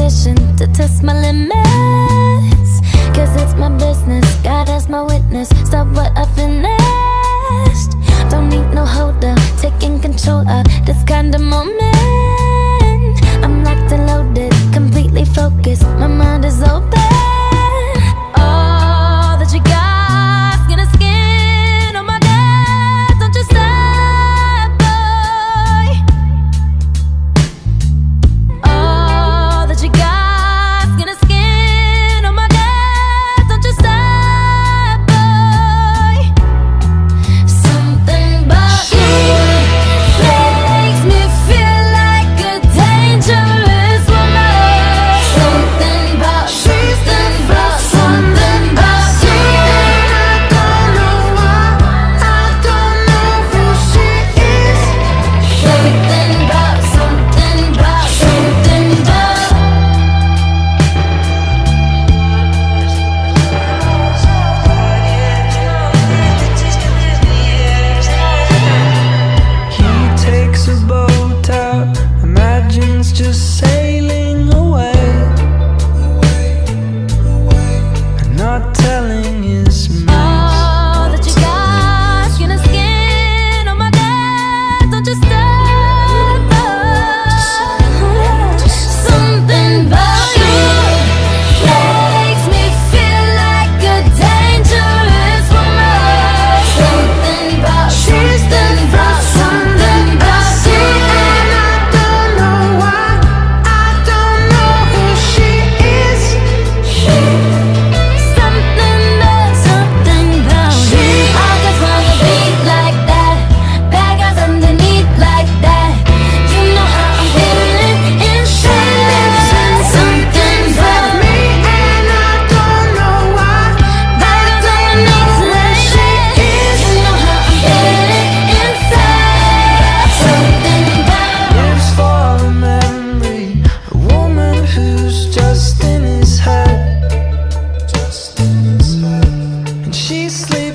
ambition to test my limits. Cause it's my business, God as my witness. Stop what I finished. Don't need no holder, taking control of this kind of moment. I'm locked and loaded, completely focused, my mind is open. All that you got, skin to skin, oh my God, don't you stop, boy. All that you got, skin to skin, oh my God, don't you stop, boy. Something about you makes me feel like a dangerous woman. Something about you, something about you. I don't know why, I don't know who she is. Something about, something about, something about. He takes a boat out, imagines just sailing away, and not telling his mates. All that you got, skin to skin, oh my God, don't you stop, boy. Something about you makes me feel like a dangerous woman. Something about, something about, something about you. And I don't know why, I don't know who she is. Something about, something about you. I just wanna be like that. Bad guys underneath like that. You know how I'm feeling inside. Something about Me and I don't know why, bad guys underneath like that. You know how I'm feeling inside. Something about. lives for a memory, a woman who's just in his head, and she sleeps